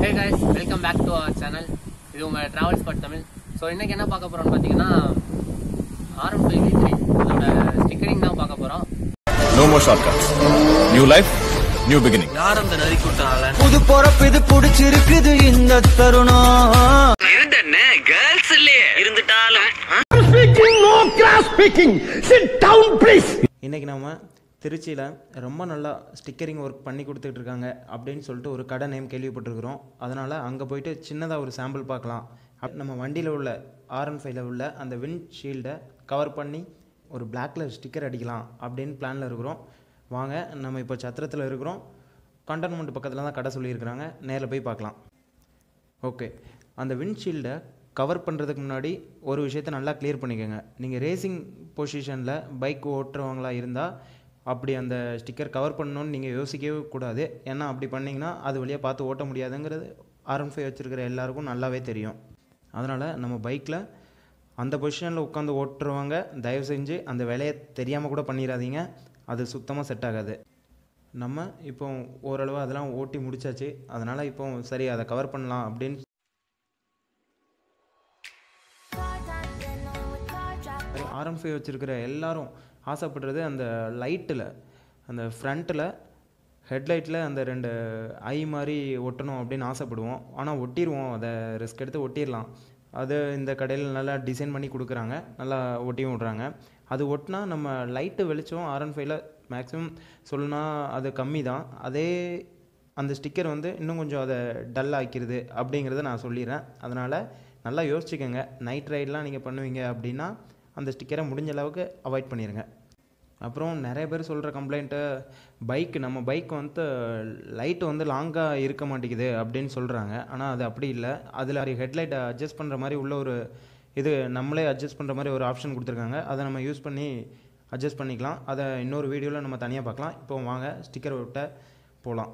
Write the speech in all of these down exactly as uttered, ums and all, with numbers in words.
Hey guys, welcome back to our channel. இது உங்க travel spot Tamil. So இன்னைக்கு என்ன பார்க்க போறோம்னு பார்த்தீங்கன்னா R one five V three அதோட ஸ்டிக்கரிங் தான் பார்க்க போறோம். No more shortcuts. New life, new beginning. யார் அந்த நரி கூட்டாள புது பொறப்பு இது பிடிச்சிருக்குது இந்த தருணம் இருந்தனே கேர்ள்ஸ் இல்லையே இருந்துட்டாலும் Speaking, no class speaking. Sit down, please. இன்றைக்கி நம்ம திருச்சியில் ரொம்ப நல்லா ஸ்டிக்கரிங் ஒர்க் பண்ணி கொடுத்துட்டு இருக்காங்க அப்படின்னு சொல்லிட்டு ஒரு கடை நேம் கேள்விப்பட்டிருக்கிறோம். அதனால் அங்கே போயிட்டு சின்னதாக ஒரு சாம்பிள் பார்க்கலாம். அப் நம்ம வண்டியில் உள்ள ஆர் ஒன் ஃபைவ்ல உள்ள அந்த விண்ட் ஷீல்டை கவர் பண்ணி ஒரு பிளாக் கலர் ஸ்டிக்கர் அடிக்கலாம் அப்படின்னு பிளானில் இருக்கிறோம். வாங்க, நம்ம இப்போ சத்திரத்தில் இருக்கிறோம். கண்டோன்மெண்ட் பக்கத்தில் தான் கடை சொல்லியிருக்கிறாங்க, நேரில் போய் பார்க்கலாம். ஓகே, அந்த விண்ட் ஷீல்டை கவர் பண்ணுறதுக்கு முன்னாடி ஒரு விஷயத்தை நல்லா கிளியர் பண்ணிக்கோங்க. நீங்கள் ரேசிங் பொசிஷனில் பைக் ஓட்டுறவங்களா இருந்தால் அப்படி அந்த ஸ்டிக்கர் கவர் பண்ணணுன்னு நீங்கள் யோசிக்கவே கூடாது. ஏன்னா அப்படி பண்ணிங்கன்னா அது வழியாக பார்த்து ஓட்ட முடியாதுங்கிறது ஆர் ஒன் ஃபைவ் வச்சுருக்கிற எல்லாருக்கும் நல்லாவே தெரியும். அதனால் நம்ம பைக்கில் அந்த பொசிஷனில் உட்காந்து ஓட்டுறவங்க தயவு செஞ்சு அந்த வேலையை தெரியாமல் கூட பண்ணிடாதீங்க, அது சுத்தமாக செட் ஆகாது. நம்ம இப்போ ஓரளவு அதெல்லாம் ஓட்டி முடிச்சாச்சு. அதனால் இப்போ சரி அதை கவர் பண்ணலாம் அப்படின்னு ஆர் ஒன் ஃபைவ் வச்சுருக்கிற எல்லோரும் ஆசைப்படுறது அந்த லைட்டில், அந்த ஃப்ரண்ட்டில் ஹெட்லைட்டில் அந்த ரெண்டு ஐ மாதிரி ஒட்டணும் அப்படின்னு ஆசைப்படுவோம். ஆனால் ஒட்டிடுவோம், அதை ரிஸ்க் எடுத்து ஒட்டிடலாம். அது இந்த கடையில் நல்லா டிசைன் பண்ணி கொடுக்குறாங்க, நல்லா ஒட்டியும் விட்றாங்க. அது ஒட்டினா நம்ம லைட்டு வெளிச்சம் ஆர் ஒன் ஃபைவ்ல மேக்ஸிமம் சொல்லணும்னா அது கம்மி தான். அதே அந்த ஸ்டிக்கர் வந்து இன்னும் கொஞ்சம் அதை டல் ஆக்கிடுது அப்படிங்கிறத நான் சொல்லிடுறேன். அதனால் நல்லா யோசிச்சுக்கோங்க. நைட் ரைடெலாம் நீங்கள் பண்ணுவீங்க அப்படின்னா அந்த ஸ்டிக்கரை முடிஞ்ச அளவுக்கு அவாய்ட் பண்ணிடுங்க. அப்புறம் நிறைய பேர் சொல்கிற கம்ப்ளைண்ட்டு, பைக்கு நம்ம பைக் வந்து லைட்டு வந்து லாங்காக இருக்க மாட்டேங்குது அப்படின்னு சொல்கிறாங்க. ஆனால் அது அப்படி இல்லை. அதில் ஹெட்லைட்டை அட்ஜஸ்ட் பண்ணுற மாதிரி உள்ள ஒரு இது நம்மளே அட்ஜஸ்ட் பண்ணுற மாதிரி ஒரு ஆப்ஷன் கொடுத்துருக்காங்க. அதை நம்ம யூஸ் பண்ணி அட்ஜஸ்ட் பண்ணிக்கலாம். அதை இன்னொரு வீடியோவில் நம்ம தனியாக பார்க்கலாம். இப்போ வாங்க ஸ்டிக்கர் விட்ட போகலாம்.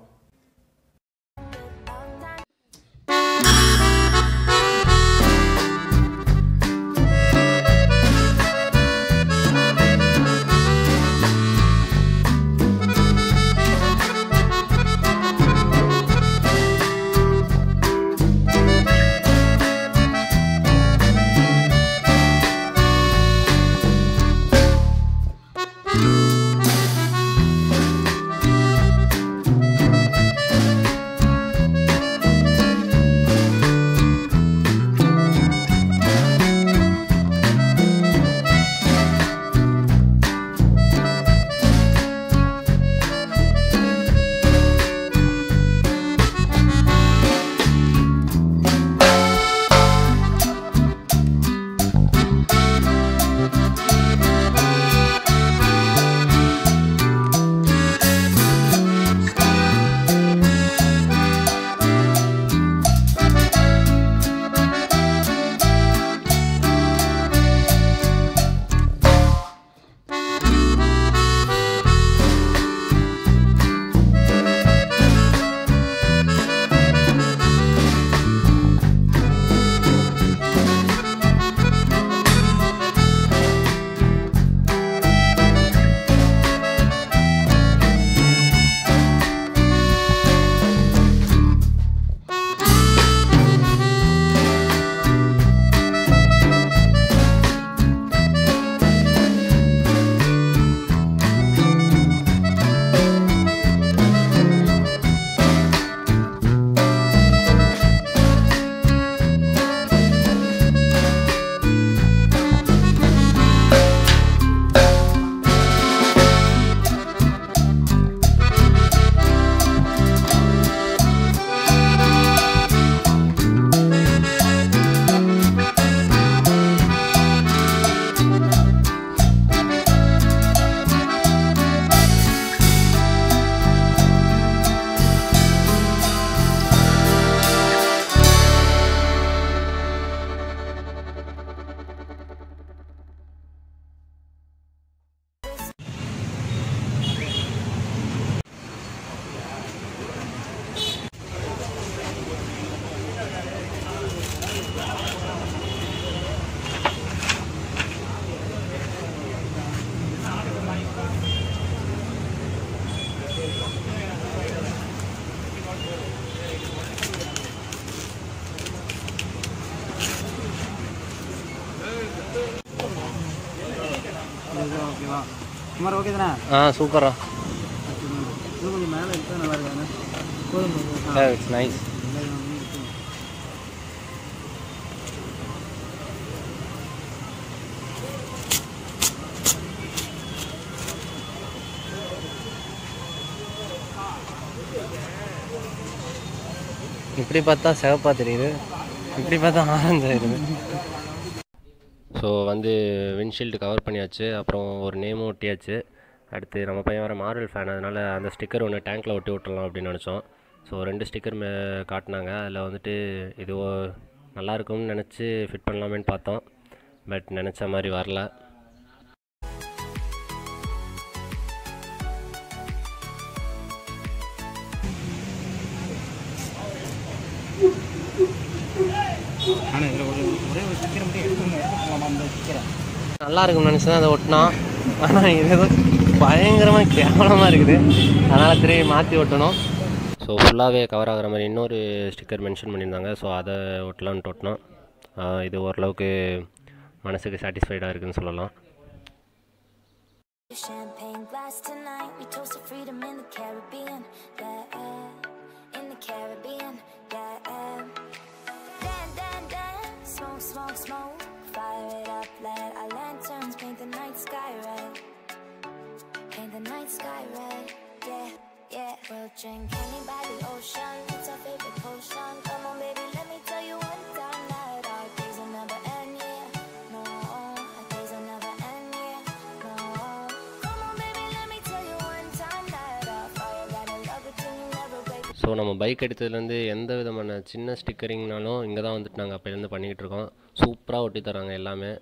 சுமார் ஓகே தானே? ஆ சூப்பரா. இன்னும் கொஞ்சம் மேலே எடுத்தா நல்லா இருக்காங்க. போதும். It's nice. இப்படி பார்த்தா சிவப்பாக தெரியுது, இப்படி பார்த்தா ஆரஞ்சாக இருக்குது. ஸோ வந்து விண்ட்ஷீல்டு கவர் பண்ணியாச்சு, அப்புறம் ஒரு நேமும் ஒட்டியாச்சு. அடுத்து நம்ம பையன் வர மார்வல் ஃபேன், அதனால் அந்த ஸ்டிக்கர் ஒன்று டேங்க்கில் ஒட்டி விட்டுறலாம் அப்படின்னு நினச்சோம். ஸோ ரெண்டு ஸ்டிக்கர் மே காட்டினாங்க. அதில் வந்துட்டு இது நல்லா இருக்கும்னு நினச்சி ஃபிட் பண்ணலாமேன்னு பார்த்தோம். பட் நினச்ச மாதிரி வரல. நல்லா இருக்கும்னு நினச்சி தான் அதை ஒட்டினா. ஆனால் இது ஏதோ பயங்கரமாக கேவலமாக இருக்குது, அதனால் திரும்பி மாற்றி ஒட்டணும். ஸோ ஃபுல்லாகவே கவர் ஆகிற மாதிரி இன்னொரு ஸ்டிக்கர் மென்ஷன் பண்ணியிருந்தாங்க. ஸோ அதை ஒட்டலான்ட்டு ஒட்டினோம். இது ஓரளவுக்கு மனசுக்கு சாட்டிஸ்ஃபைடாக இருக்குதுன்னு சொல்லலாம். Champagne glass tonight, we toast to freedom in the Caribbean, yeah, in the Caribbean, yeah. Dan, dan, dan, smoke, smoke, smoke, fire it up, let our lanterns paint the night sky red, paint the night sky red, yeah, yeah. We'll drink honey by the ocean, it's our favorite potion. Come on, baby, let me tell you one time that our days will never end, yeah, no, our days will never end, yeah, no. So நம்ம bike எடுத்ததுலேருந்து எந்த விதமான சின்ன ஸ்டிக்கரிங்னாலும் இங்கே தான் வந்துட்டு நாங்கள் அப்போலேருந்து பண்ணிக்கிட்டு இருக்கோம். சூப்பராக ஒட்டி தராங்க எல்லாமே.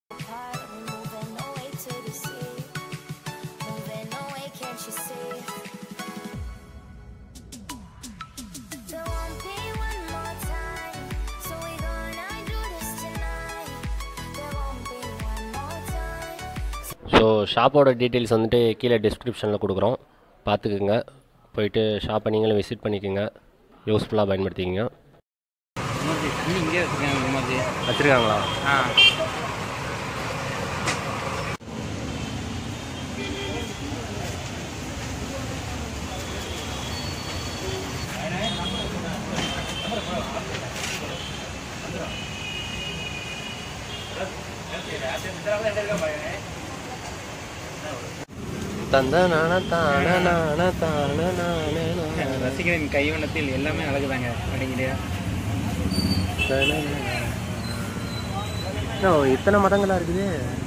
ஸோ ஷாப்போட டீட்டெயில்ஸ் வந்துட்டு கீழே டிஸ்கிரிப்ஷனில் கொடுக்குறோம், பார்த்துக்குங்க. போயிட்டு ஷாப்பை நீங்களும் விசிட் பண்ணிக்கோங்க, யூஸ்ஃபுல்லாக பயன்படுத்திக்கங்க. இங்கே வச்சுருக்காங்க வச்சுருக்காங்களா? ஆ ரசிகரின் கைவண்ணத்தில் எல்லாமே அழகுதாங்க அப்படிங்கிறியா? இத்தனை மதங்களா இருக்குது.